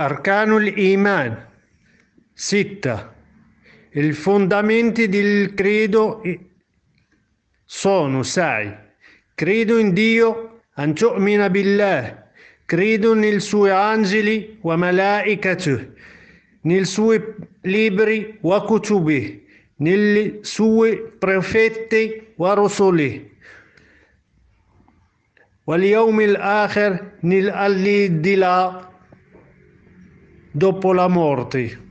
Arkanul Iman 6. I fondamenti del credo sono 6. Credo in Dio, an tu'mina billah, credo nei suoi angeli wa malaikatuh, nei suoi libri wa kutubi, nei suoi profeti wa rusuli, wal yawmil akhir, nel al di là dopo la morte.